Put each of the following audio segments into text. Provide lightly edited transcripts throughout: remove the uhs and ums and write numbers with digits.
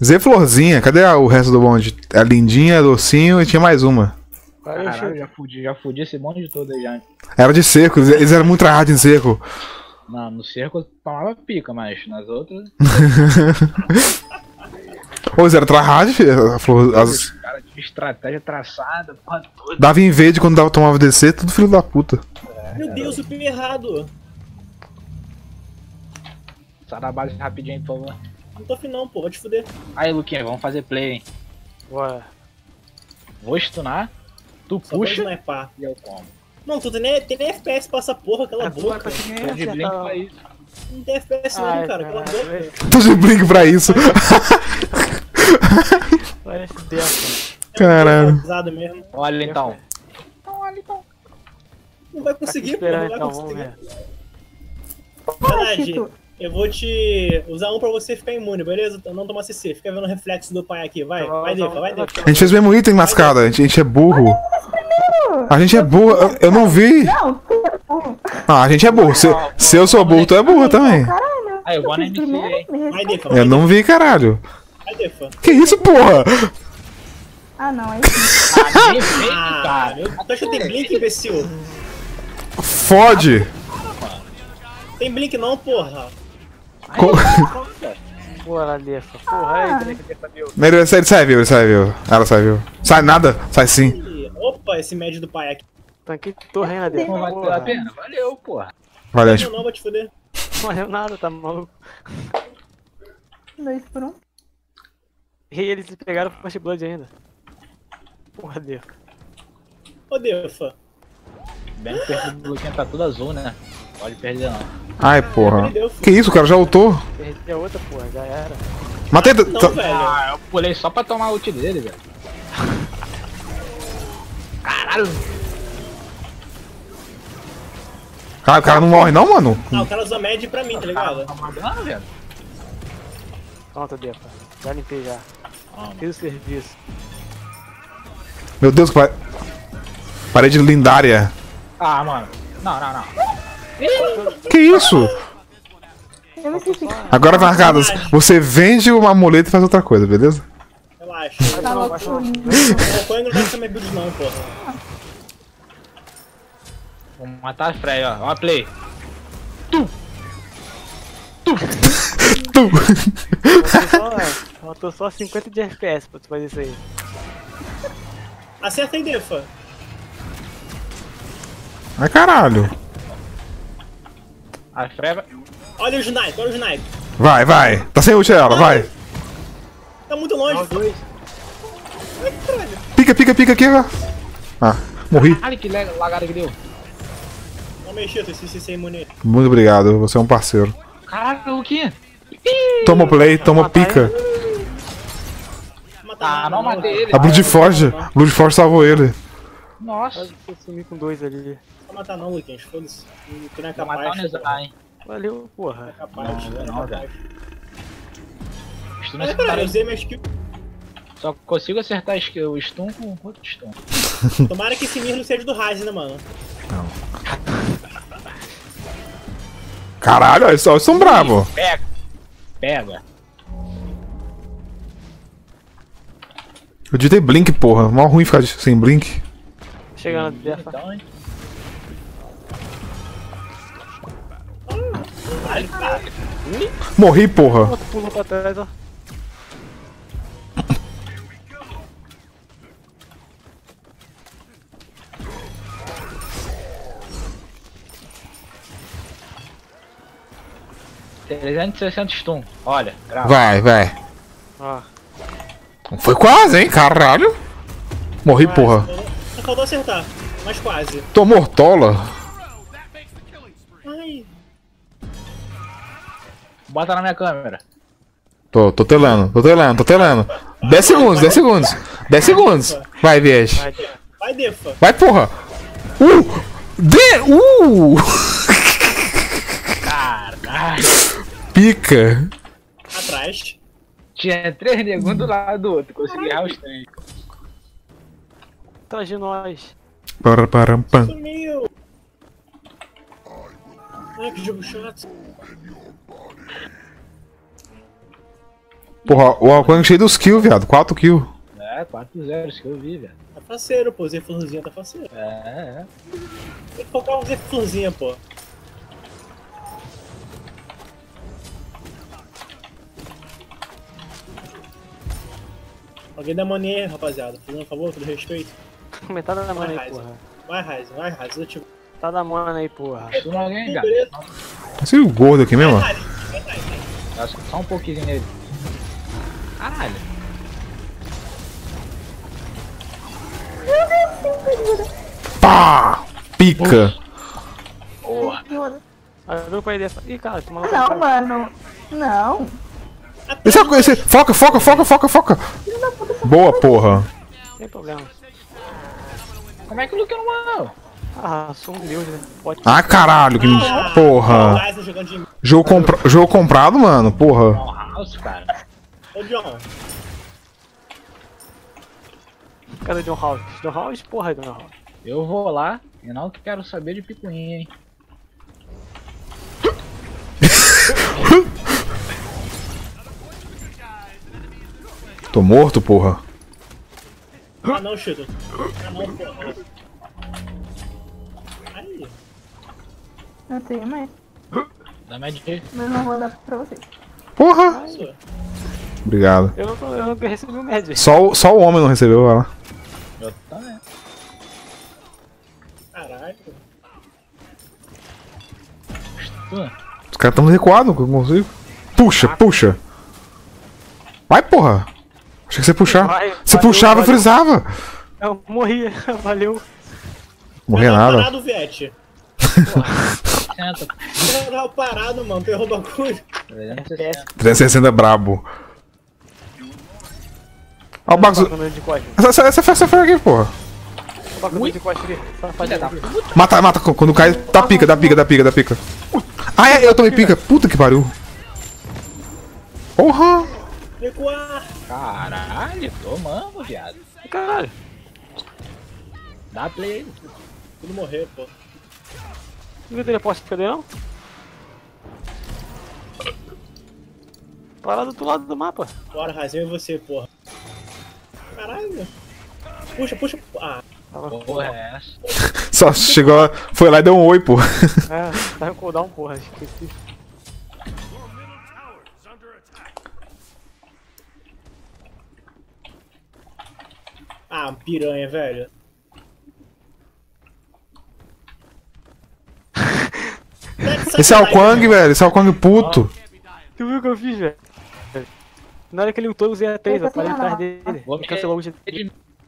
Zé Florzinha, cadê o resto do bonde? A lindinha, docinho e tinha mais uma. Caralho, já fudi esse bonde todo aí já. Era de seco, eles eram muito tryhard em seco. Não, no cerco eu tomava pica, mas nas outras. Ô, eles eram tryhard, filho. Os caras tinham estratégia traçada, porra toda. Dava em verde quando tomava DC, tudo filho da puta. Meu Deus, eu peguei errado. Sai da base rapidinho, por favor. Não tô afim não, pô, vai te fuder. Aí, Luquinha, vamos fazer play, hein? Bora. Vou stunar, tu Só puxa pra snipar. e eu como. Não, tu tem nem FPS pra essa porra, cala a boca. Tô de blink pra isso. Não tem FPS não, Ai, cara, cala a caralho. boca. Tô de brinco pra isso. Olha esse dessa. Caralho. Pesado mesmo. Olha então. Não vai conseguir, pô, Esperando não vai então, vamos conseguir. ver. Verdade, eu vou te usar um pra você ficar imune, beleza? Não tomar CC, fica vendo o reflexo do pai aqui, vai, vai Defa, vai Defa. A gente fez o mesmo item mascada, a gente é burro. A gente é burro, eu não vi. Não, tu Ah, a gente é burro. Se eu sou burro, tu é burro também. caralho. Aí, eu vou na MC, hein? Vai Defa, Eu não vi, caralho. vai Defa. Que isso, porra? Ah, não, aí Ah, nem feito, Ah, cara. tu acha que tem blink, imbecil? Fode. Tem blink não, porra. Bora, Defa. Porra, aí, Defa, meu. Ele sai viu, ele sai viu. Ela sai viu. Sai nada? Sai sim. Ih, opa, esse médio do pai aqui. Tanque de torre, hein, Defa. Não vai ter a pena? Valeu, porra. Valeu, Não, vou te fuder. Não valeu nada, tá maluco. 2 por 1. E eles se pegaram pro Fast Blood ainda. Porra, Defa. Ô, Defa. Bem que o perfil do Luquinha tá tudo azul, né? Pode perder não. Ai, porra. Que isso, o cara já ultou. Perdi a outra, porra, já era. Matei. Não, velho. Ah, eu pulei só pra tomar a ult dele, velho. Caralho! Cara, o cara não morre não, mano. Ah, o cara usou médio pra mim, tá ligado? Tá mandando, velho. Pronto, Defa. Já limpei já. Fiz o serviço. Meu Deus, que parede lendária. Ah, mano. Não, não, não. Que isso? Eu me esqueci. Agora, marcadas, você vende o amuleto e faz outra coisa, beleza? Relaxa. Tá louco. O Coin não vai ser minha build não, porra. Vamos matar a Freya, ó. Ó a play. Faltou só 50 de FPS pra tu fazer isso aí. Acerta aí, Defa. Ai, caralho. A Freya vai... Olha o snipe, olha o snipe. Vai, vai. Tá sem ult ela, vai. Tá muito longe. Nós dois. Ai, caralho. Pica aqui, ó. Ah, morri. Olha que lagada que deu. Não mexer, se imune. Muito obrigado, você é um parceiro. Caralho, Luquinha. Toma play, toma pica. Matar Ah, não matei ele. A Blood Forge salvou ele. Nossa. Quase que eu sumi com dois ali. Não matar não, Luquinhas, foda-se. Tu não é Vou matar o capaz. Nezai, hein. Valeu, porra. Capaz, tu Não, não é velho. capaz. Stun Mas esse caralho, cara eu aí. usei minha skill. Só consigo acertar o stun com outro stun. Tomara que esse Mir não seja do Ryze, né, mano? Caralho, olha só, eles são bravos. Pega. Pega. Eu devia ter blink, porra. Mó ruim ficar sem blink. Chegando, Defa. Então, hein. Morri, porra. Outro pulou pra trás, ó. $360 stun. Olha, grava. Vai. Ó. Foi quase, hein, caralho. Morri, porra. Só faltou acertar, mas quase. Tô mortola. Ai, Bota na minha câmera. Tô telando. 10 segundos. Vai, Viege. Vai, Defa. vai, Defa. Vai, porra. Caralho. Pica. Atrás. Tinha 3 negros um do lado do outro. Consegui errar os 3. Atrás de nós. Pam. Sumiu. Ai, que jogo chato. Porra, o Alquang cheio dos kills, viado. 4 kills. É, 4-0, isso que eu vi, velho. Tá faceiro, pô. Zé Florzinha tá faceiro. É. Tem que focar o Zé Florzinha, pô. Alguém dá mania aí, rapaziada. Fazendo um favor, todo respeito. Metade da mana aí, Vai, porra. Vai, Raiz. Eu te... Tá da mana aí, porra. Tu alguém, cara. Beleza. Esse é o gordo aqui mesmo, ó. Vai, Raiz. Acho que só um pouquinho nele. Caralho. Pá! Pica! Ajuda pra ele. Ih, cara, tu maluco. Não, mano. Não. Esse, foca! Boa, porra. Sem problema. Como é que o Luke não morreu? Ah, sou um deus, né? Pode. Ah, caralho, que porra. Raiz jogando de... Jogo comprado, mano, porra. Não, House, cara. Ô, John. Cadê John House? John House, porra, John House. Eu vou lá e não quero saber de picuinha, hein. Tô morto, porra. Ah, não, Chito. Ah, não, porra. Aí. Eu tenho mais. Dá mais de... Mas não vou dar pra vocês. Porra! Isso. Obrigado. Eu não recebi o médio. Só o homem não recebeu, vai lá. Eu também. Caralho. Os caras tão recuados, que eu consigo. Puxa. Vai, porra. Achei que você puxar. Você Valeu, puxava e valeu. frisava. Eu morri, valeu. Morria Tava nada. parado, Viete. Senta. Eu tava parado, mano. Pegou o bagulho. 360. 360 brabo. Ó o bagulho. De costa. Essa foi aqui, porra. O bagulho de costa ali. Safadinho. Mata. Quando cai, dá pica. Ah, é, eu tomei pica. Puta que pariu. Porra. Recuar. Caralho, tomando, viado. Caralho. Dá play. Tudo morreu, pô. Não viu teleporte que cadê não? Parado do outro lado do mapa. Bora, Raiz. Eu e você, porra. Caralho. Puxa. Ah. Porra, é essa? Só chegou, foi lá e deu um oi, porra. É, tá no cooldown, porra, esqueci. Ah, piranha, velho. Esse é o Quang, velho. Esse é o Quang puto. Tu viu o que eu fiz, velho? Na hora que ele lutou, eu usei a 3, eu parei atrás dele. Vou Ele cancelou o ult dele.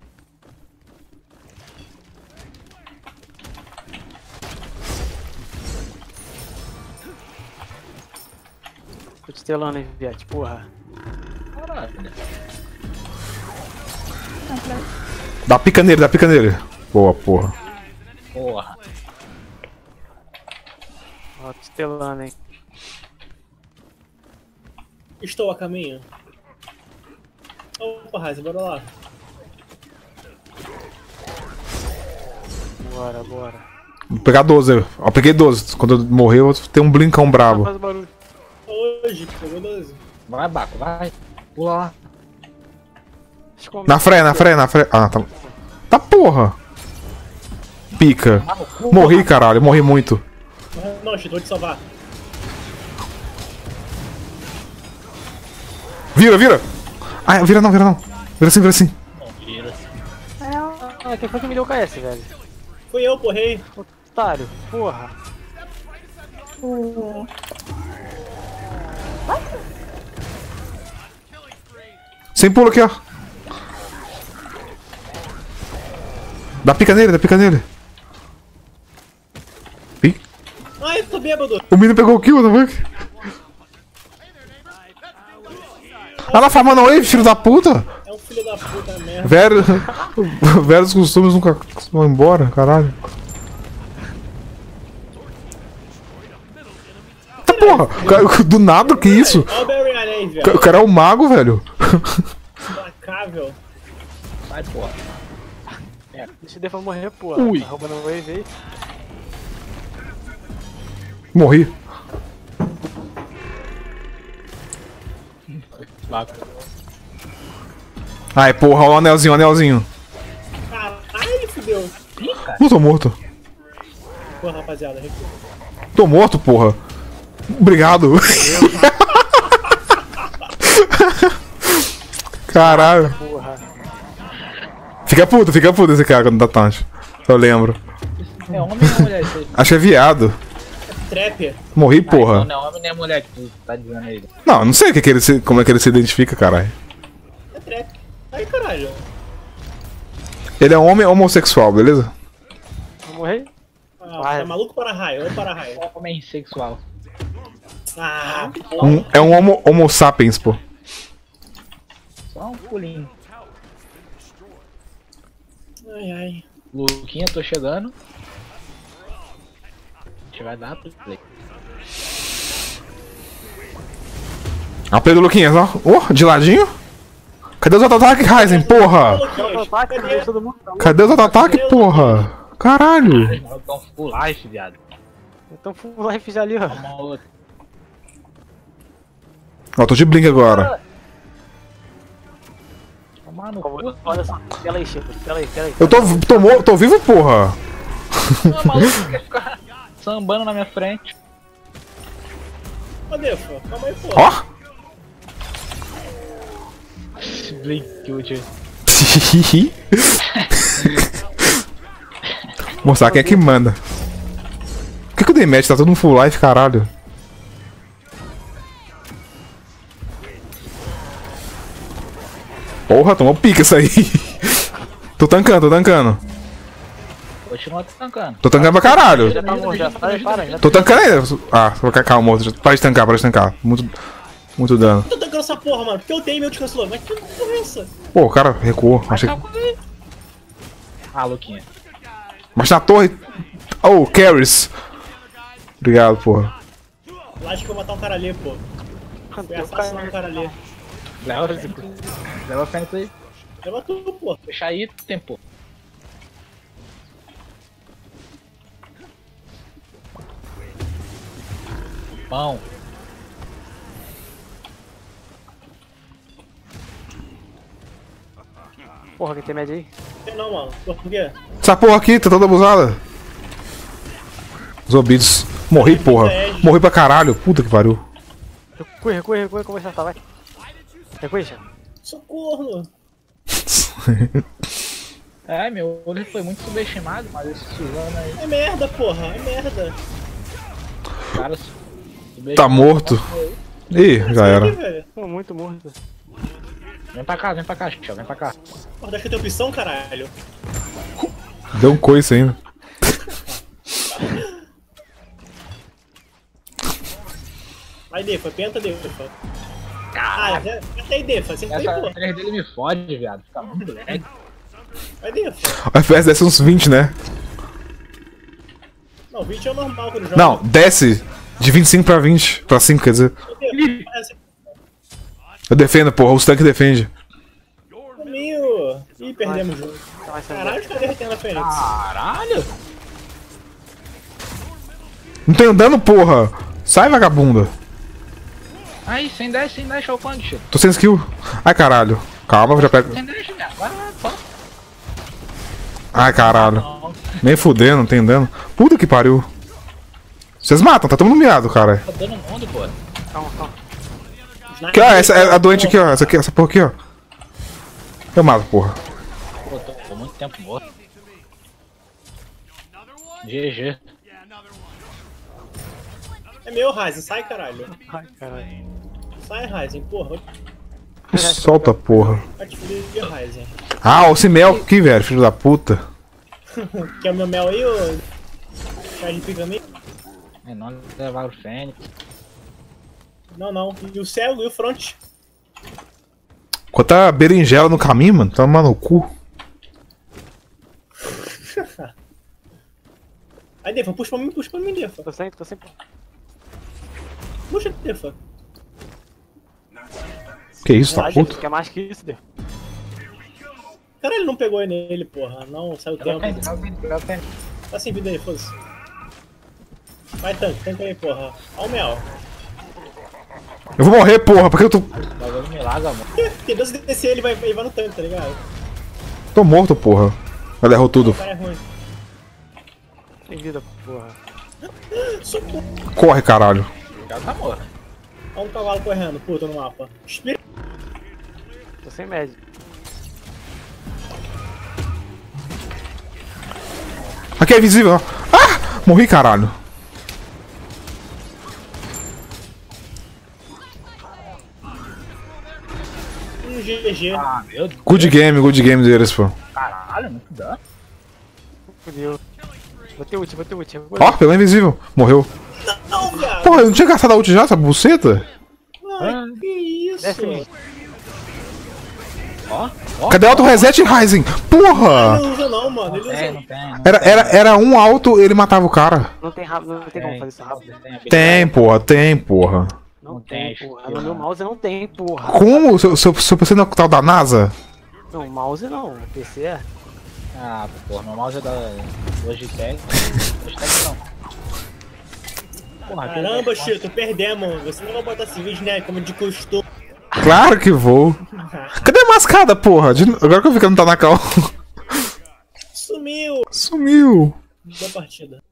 Tô te telando aí, Viet, porra. Caralho. Dá pica nele. Boa, porra. Porra. Ó, te telando, hein. Estou a caminho. Opa, Raiz, bora lá. Bora. Vou pegar 12. Ó, peguei 12. Quando eu morrer, eu vou ter um blincão brabo. Faz o barulho. Hoje, pegou 12. Vai, Baco, vai. Pula lá. Na freia. Ah, tá. Tá porra. Pica. Morri, caralho. Morri muito. Não, Chito, vou te salvar. Vira. Ah, vira não. Vira assim. Não, vira. Ah, quem foi que me deu o KS, velho? Fui eu, porrei. Otário, porra. Sem pulo aqui, ó. Dá pica nele. Ih, Ai, tô bêbado. o menino pegou o kill, não foi? Ela farmando aí, filho da puta. É um filho da puta mesmo. Velhos costumes nunca vão embora, caralho. Tá porra, do nada, que isso? Olha o Barry aí, O velho. cara é um mago, velho. Implacável. Vai, porra. Deixa o Defa morrer, porra. Ui. Tá roubando o wave aí. Morri. Ai, porra, o anelzinho, o anelzinho. Caralho, fudeu. Não tô morto. Porra, rapaziada, recua. Tô morto, porra. Obrigado. Caralho. Porra. Fica puto esse cara quando dá taunt. Eu lembro. É homem ou mulher isso aí? Acho que é viado. Trap. Morri, Ah, porra. então não é homem nem é mulher que tu tá dizendo aí. Não, eu não sei como é que ele se identifica, caralho. É trap. Aí, caralho. Ele é um homem homossexual, beleza? Vou morrer? Ah, tá maluco para raio, ou para raio. Homem sexual. Ah, É um homo sapiens, pô. Só um pulinho. ai, ai. Luquinha, tô chegando. A gente vai dar play. A play do Luquinhas, ó. Oh, de ladinho. Cadê os auto-ataque, Ryzen, porra? Ataque, deixa todo mundo. Cadê os auto-ataque, porra? Caralho. Os malucos tão full life, viado. Então full life já ali, ó. Toma outra. Ó, tô de blink agora. Toma no cu. Olha só, pela aí, Chico. Pela aí. Eu tô vivo, porra. O maluco quer ficar sambando na minha frente. Ô, Defa, calma aí, porra. Ó. Blink útil. Mostrar quem é que manda. Por que o Demet tá todo no full life, caralho? Porra, tomou pica isso aí. Tô tancando. Continua tancando. Tô tancando pra caralho. Já tá bom, já. Para. Já Tô tancando ainda. Ah, calma, moço. Para de tancar. Muito dano. Eu tô tancando essa porra, mano, porque eu tenho meu descanso. Mas que porra é essa? Pô, o cara recuou. Achei que... Ah, Luquinha. Mas na torre. Oh, carries. Obrigado, porra. Lá acho que eu vou matar um cara ali, pô. Fui assassinar um cara ali. Leva a frente aí. Leva tu, pô. Deixa aí, tempo. Bom. Porra, quem tem média aí? Não, mano. Por quê? Essa porra aqui tá toda abusada. Zombies. Morri, porra. Morri pra caralho. Puta que pariu. Recua, como você tá, vai. Recua, Chico. Socorro. É, meu olho foi muito subestimado, mas esse Suzano aí. É merda, porra. É merda. Cara, Tá morto. Ih, já Aqui, era. velho. Pô, muito morto. vem pra cá, Chico, vem pra cá. Porra, acho que eu tenho opção, caralho. Deu um coice ainda. Vai, Defa, penta, Defa. Ah, já tem Defa, você tem, Essa pô. 3 dele me fode, viado. Fica muito lag. Vai, Defa. O FPS desce uns 20, né? Não, 20 é o normal quando joga. Não, desce de 25 pra 20. Pra 5, quer dizer. Eu defendo, porra. Os tanques defendem. Meu. Ih, perdemos o jogo. Caralho, os caras derretendo a Fênix. Caralho! Não tenho dano, porra. Sai, vagabunda. Aí, sem dash, olha o quanto, Chico. Tô sem skill. Ai, caralho. Calma, já pego. Sem dash, viado. Vai lá, só. Ai, caralho. Nem fudendo, não tem dano. Puta que pariu. Vocês matam, tá todo mundo miado, cara. Tá dando mundo, pô. Calma. Aqui, ó, essa é a doente aqui, ó. Essa porra aqui, ó. Eu mato, porra. Pô, tô muito tempo morto. GG. É meu, Ryzen, sai, caralho. Ai, caralho. Sai, Ryzen, porra. Solta, porra. Vai te fuder de Ryzen. Ah, esse mel aqui, velho, filho da puta. Quer o meu mel aí, ô? Quer de pica mim? É, não levar o Fênix. Não. E o cego e o front. Quanta berinjela no caminho, mano. Toma no cu. Aí, Defa, puxa pra mim, Defa. Tô sem. Puxa, Defa. Que isso, tá puto? Quer mais que isso, Deus? Caralho, ele não pegou nele, porra. Não, saiu o tempo. Leva o Fênix. Tá sem vida aí, foda-se. Vai, tanque aí, porra. Ó o mel. Eu vou morrer, porra, porque eu tô... Bagulho me larga, mano. Tem dois DC, ele vai no tanque, tá ligado? Tô morto, porra. Ela errou tudo. O cara é ruim. Tem vida, porra. Socorro. Corre, caralho. O cara tá morto. Olha um cavalo correndo, puta, no mapa. Espírito. Tô sem médico. Aqui é invisível, ó. Ah! Morri, caralho. GG. Ah, meu Deus. Good game deles, pô. Caralho, muito dano. Fudeu. Botei ult. Ó, pegou invisível. Morreu. Não, viado. Porra, eu não tinha gastado a ult já, essa buceta? Ai, que isso? Desce em mim. Ó. Cadê o auto reset, Ryzen? Porra! Não usa não, mano. Ele Tem, usa. não tem. Era um alto, ele matava o cara. Não tem rápido, não tem como fazer isso rápido. Tem, porra. Não Não tem, tem, porra. No meu mouse não tem, porra. Como? Seu PC não é o tal da NASA? Não, mouse não. O PC é. Ah, porra, meu mouse é da Logitech. Logitech não. Porra, Caramba, Chito, perdemos. Você não vai botar esse vídeo, né? Como de costume. Claro que vou. Cadê a mascada, porra? Agora que eu vi que não tá na cal. Sumiu. Sumiu. Boa partida.